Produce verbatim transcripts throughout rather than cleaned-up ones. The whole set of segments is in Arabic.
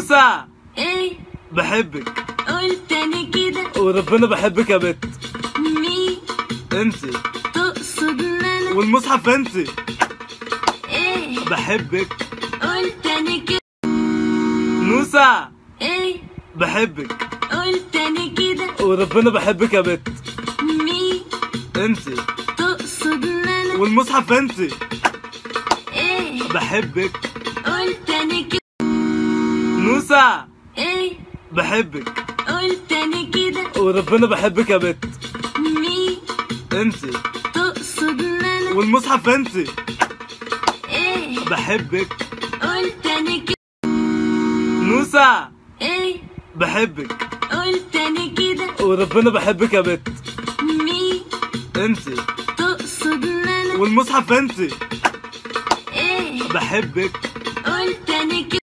نوسة ايه بحبك قول تاني كده وربنا بحبك يا بت. مين انتي تقصد ان انا والمصحف انتي ايه بحبك قول تاني كده نوسة ايه بحبك قول تاني كده وربنا بحبك يا بت. مين انتي تقصد ان انا والمصحف انتي ايه بحبك قول تاني كده نوسة ايه بحبك قول تاني كده وربنا بحبك يا بت. مين انتي تقصد ان انا والمصحف انتي ايه بحبك قول تاني كده نوسة ايه بحبك قول تاني كده وربنا بحبك يا بت. مين انتي تقصد ان انا والمصحف انتي ايه بحبك قول تاني كده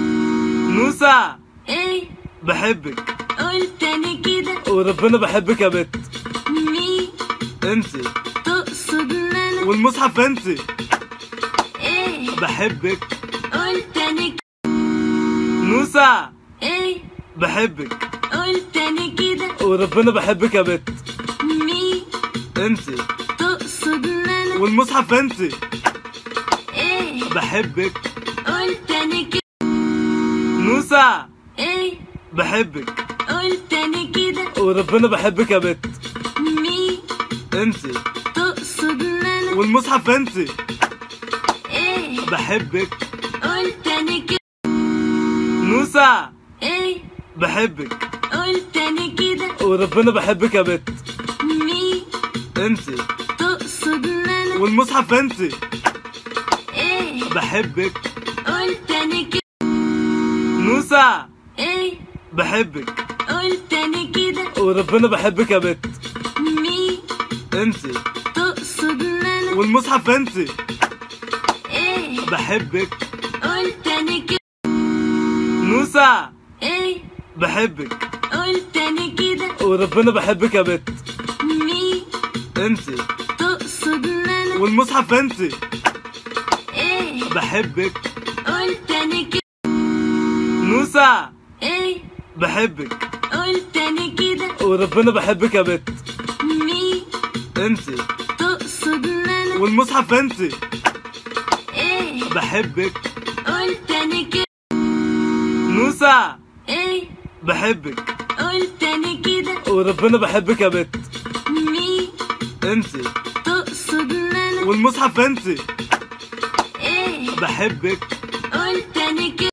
نوسة ايه بحبك قول تاني كده وربنا بحبك يا بت. مين انتي تقصد ان انا والمصحف انتي ايه بحبك قول تاني كده نوسة ايه بحبك قول تاني كده وربنا بحبك يا بت. مين انتي تقصد ان انا والمصحف انتي ايه بحبك قول تاني كده نوسة ايه بحبك قول تاني كده وربنا بحبك يا بت. مين انتي تقصد ان انا والمصحف انتي ايه بحبك قول تاني كده نوسة ايه بحبك قول تاني كده وربنا بحبك يا بت. مين انتي تقصد ان انا والمصحف انتي ايه بحبك قول تاني كده نوسة ايه بحبك قول تاني كده وربنا بحبك يا بت. مين انتي تقصد ان انا والمصحف انتي ايه بحبك قول تاني كده نوسة ايه بحبك قول تاني كده وربنا بحبك يا بت. مين انتي تقصد ان انا والمصحف انتي ايه بحبك قول تاني كده نوسة ايه بحبك قول تاني كده وربنا بحبك يا بت. مين انتي تقصد ان انا والمصحف انتي ايه بحبك قول تاني كده نوسة ايه بحبك قول تاني كده وربنا بحبك يا بت. مين انتي تقصد ان انا والمصحف انتي ايه بحبك قول تاني كده